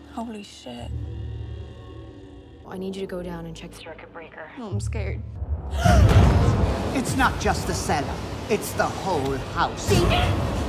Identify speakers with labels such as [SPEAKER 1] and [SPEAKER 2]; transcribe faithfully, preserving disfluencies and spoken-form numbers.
[SPEAKER 1] Holy shit.
[SPEAKER 2] I need you to go down and check the circuit breaker.
[SPEAKER 1] Oh, I'm scared.
[SPEAKER 3] It's not just the cellar, it's the whole house.